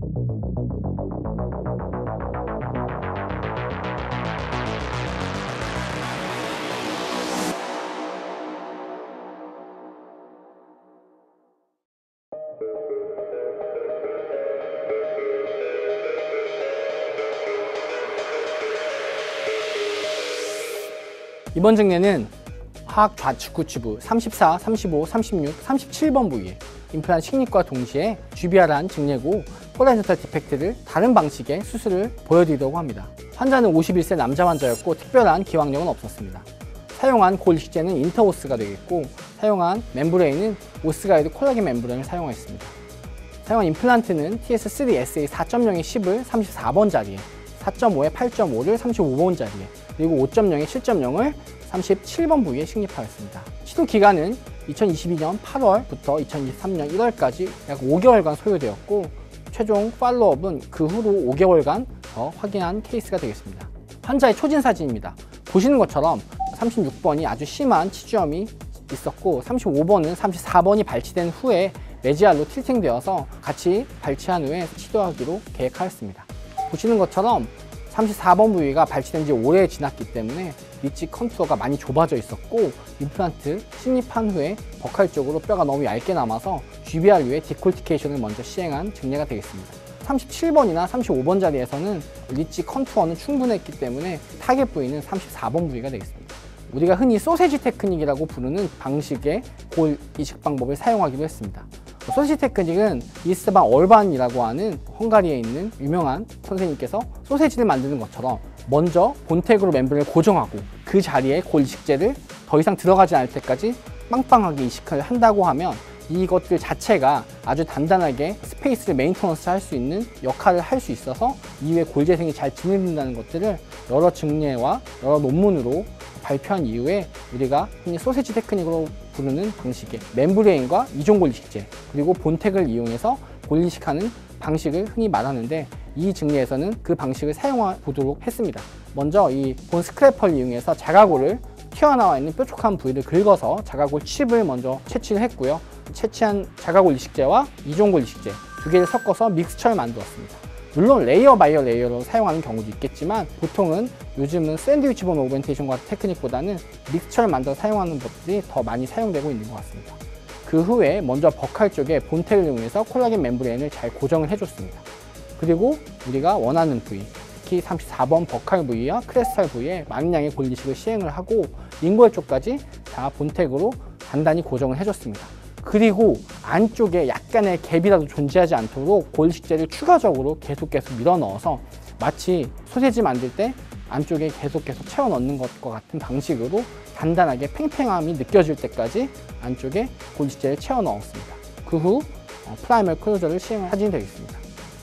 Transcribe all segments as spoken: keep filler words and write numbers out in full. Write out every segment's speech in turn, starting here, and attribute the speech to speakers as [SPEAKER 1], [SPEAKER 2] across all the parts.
[SPEAKER 1] 이번 증례는 하악 좌측 구치부 삼십사, 삼십오, 삼십육, 삼십칠 번 부위에 임플란트 식립과 동시에 지비알을 한 증례고 호라이즌탈 디펙트를 다른 방식의 수술을 보여드리려고 합니다. 환자는 오십일 세 남자 환자였고 특별한 기왕력은 없었습니다. 사용한 골 이식제는 인터오스가 되겠고 사용한 멤브레인은 오스가이드 콜라겐 멤브레인을 사용했습니다. 사용한 임플란트는 티 에스 쓰리 에스 에이 사 점 영의 십을 삼십사 번 자리에, 사 점 오의 팔 점 오를 삼십오 번 자리에, 그리고 오 점 영의 칠 점 영을 삼십칠 번 부위에 식립하였습니다. 시도 기간은 이천이십이 년 팔월부터 이천이십삼 년 일월까지 약 오 개월간 소요되었고 최종 팔로업은 그 후로 오 개월간 더 확인한 케이스가 되겠습니다. 환자의 초진 사진입니다. 보시는 것처럼 삼십육 번이 아주 심한 치주염이 있었고 삼십오 번은 삼십사 번이 발치된 후에 메지알로 틸팅되어서 같이 발치한 후에 치료하기로 계획하였습니다. 보시는 것처럼 삼십사 번 부위가 발치된 지 오래 지났기 때문에 리치 컨투어가 많이 좁아져 있었고 임플란트 식립한 후에 버칼 쪽으로 뼈가 너무 얇게 남아서 지비알 위에 디콜티케이션을 먼저 시행한 증례가 되겠습니다. 삼십칠 번이나 삼십오 번 자리에서는 리치 컨투어는 충분했기 때문에 타겟 부위는 삼십사 번 부위가 되겠습니다. 우리가 흔히 소세지 테크닉이라고 부르는 방식의 골 이식 방법을 사용하기로 했습니다. 소세지 테크닉은 이스트반 얼반이라고 하는 헝가리에 있는 유명한 선생님께서 소세지를 만드는 것처럼 먼저 본텍으로 멤브레인을 고정하고 그 자리에 골 이식제를 더 이상 들어가지 않을 때까지 빵빵하게 이식을 한다고 하면 이것들 자체가 아주 단단하게 스페이스를 메인터넌스 할 수 있는 역할을 할 수 있어서 이후에 골 재생이 잘 진행된다는 것들을 여러 증례와 여러 논문으로 발표한 이후에 우리가 흔히 소세지 테크닉으로 부르는 방식의 멤브레인과 이종골 이식제 그리고 본텍을 이용해서 골 이식하는 방식을 흔히 말하는데 이 증례에서는 그 방식을 사용해 보도록 했습니다. 먼저 이 본 스크래퍼를 이용해서 자가골을 튀어나와 있는 뾰족한 부위를 긁어서 자가골 칩을 먼저 채취를 했고요. 채취한 자가골 이식제와 이종골 이식제 두 개를 섞어서 믹스처를 만들었습니다. 물론 레이어 바이어 레이어로 사용하는 경우도 있겠지만 보통은 요즘은 샌드위치 본 오그멘테이션 같은 테크닉보다는 믹스처를 만들어 사용하는 것들이 더 많이 사용되고 있는 것 같습니다. 그 후에 먼저 버칼 쪽에 본텍을 이용해서 콜라겐 멤브레인을 잘 고정을 해줬습니다. 그리고 우리가 원하는 부위, 특히 삼십사 번 버칼 부위와 크레스탈 부위에 많은 양의 골 이식을 시행을 하고 링골 쪽까지 다 본텍으로 단단히 고정을 해줬습니다. 그리고 안쪽에 약간의 갭이라도 존재하지 않도록 골 이식제를 추가적으로 계속 계속 밀어 넣어서 마치 소세지 만들 때 안쪽에 계속 계속 채워 넣는 것과 같은 방식으로 단단하게 팽팽함이 느껴질 때까지 안쪽에 골 이식제를 채워 넣었습니다. 그 후 프라이멀 클로저를 시행을 하시면 되겠습니다.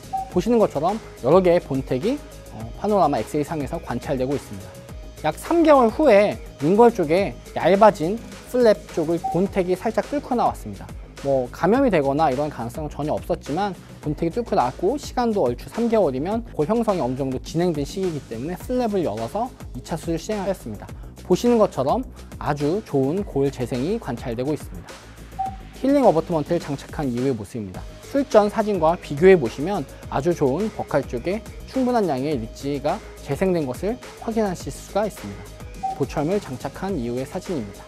[SPEAKER 1] 보시는 것처럼 여러 개의 본텍이 파노라마 엑스레이 상에서 관찰되고 있습니다. 약 삼 개월 후에 링걸 쪽에 얇아진 플랩 쪽을 본텍이 살짝 뚫고 나왔습니다. 뭐 감염이 되거나 이런 가능성은 전혀 없었지만 본텍이 뚫고 나왔고 시간도 얼추 삼 개월이면 골 형성이 어느 정도 진행된 시기이기 때문에 플랩을 열어서 이 차 수술을 시행하였습니다. 보시는 것처럼 아주 좋은 골 재생이 관찰되고 있습니다. 힐링 어버트먼트를 장착한 이후의 모습입니다. 술전 사진과 비교해 보시면 아주 좋은 버칼 쪽에 충분한 양의 리치가 재생된 것을 확인하실 수가 있습니다. 보철물 장착한 이후의 사진입니다.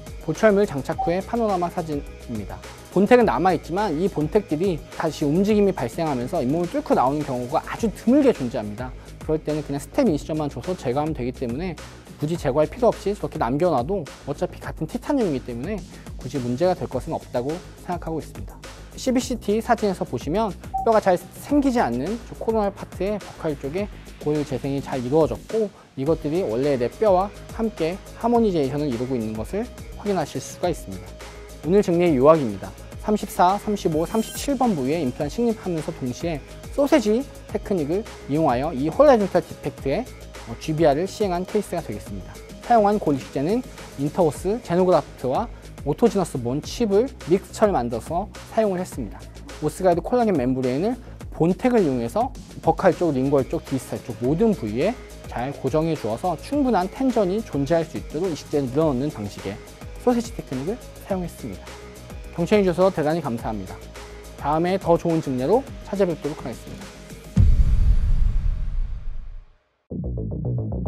[SPEAKER 1] 보철물 장착 후의 파노라마 사진입니다. 본텍은 남아있지만 이 본텍들이 다시 움직임이 발생하면서 잇몸을 뚫고 나오는 경우가 아주 드물게 존재합니다. 그럴 때는 그냥 스텝 인시전만 줘서 제거하면 되기 때문에 굳이 제거할 필요 없이 저렇게 남겨놔도 어차피 같은 티타늄이기 때문에 굳이 문제가 될 것은 없다고 생각하고 있습니다. 씨비씨티 사진에서 보시면 뼈가 잘 생기지 않는 저 코로날 파트의 버칼 쪽에 골 재생이 잘 이루어졌고 이것들이 원래 내 뼈와 함께 하모니제이션을 이루고 있는 것을 확인하실 수가 있습니다. 오늘 증례의 요약입니다. 삼십사, 삼십오, 삼십칠 번 부위에 임플란트 식립하면서 동시에 소세지 테크닉을 이용하여 이 호라이즌탈 디펙트의 지비알을 시행한 케이스가 되겠습니다. 사용한 골 이식제는 인터오스, 제노그라프트와 오토지너스 본 칩을 믹스처를 만들어서 사용을 했습니다. 오스가이드 콜라겐 멤브레인을 본텍을 이용해서 버칼 쪽, 링골 쪽, 디스탈 쪽 모든 부위에 잘 고정해 주어서 충분한 텐전이 존재할 수 있도록 이식제를 늘어놓는 방식의 소세지 테크닉을 사용했습니다. 경청해 주셔서 대단히 감사합니다. 다음에 더 좋은 증례로 찾아뵙도록 하겠습니다.